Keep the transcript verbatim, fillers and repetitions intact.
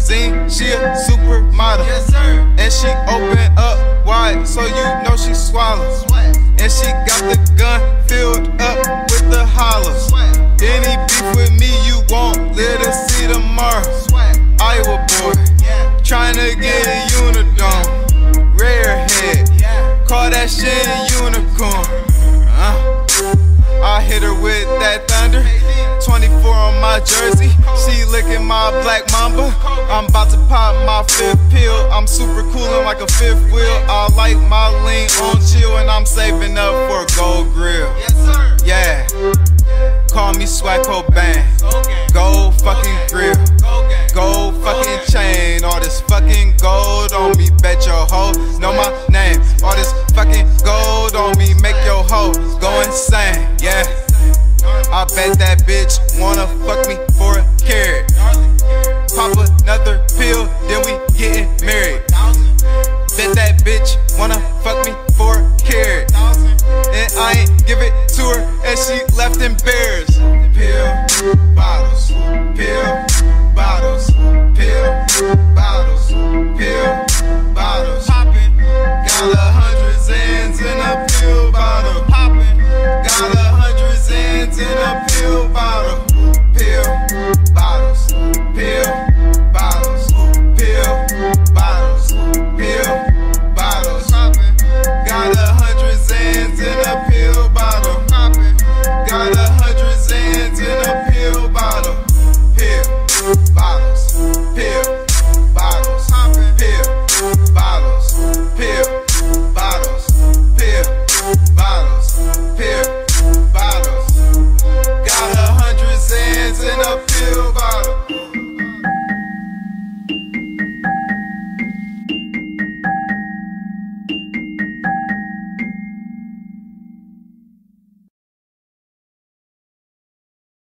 magazine, she a supermodel. Yes, sir. And she open up wide, so you know she swallow. And she got the gun filled up with the hollow. Any beef with me you won't live to see tomorrow. Iowa boy, tryna get a Unidome. Rare head, call that shit a unicorn. uh. I hit her with that thunder, twenty-four on my jersey. She licking my black mamba. I'm about to pop my fifth pill. I'm super coolin' like a fifth wheel. I like my lean on chill, and I'm saving up for a gold grill. Yes, sir. Yeah, call me Swag Cobain. Gold fucking grill, gold fucking chain. All this fucking gold on me, bet your hoe know my name. All this fucking gold on me, make your hoe go insane. Yeah, I bet that bitch wanna fuck me for a carrot. Pop another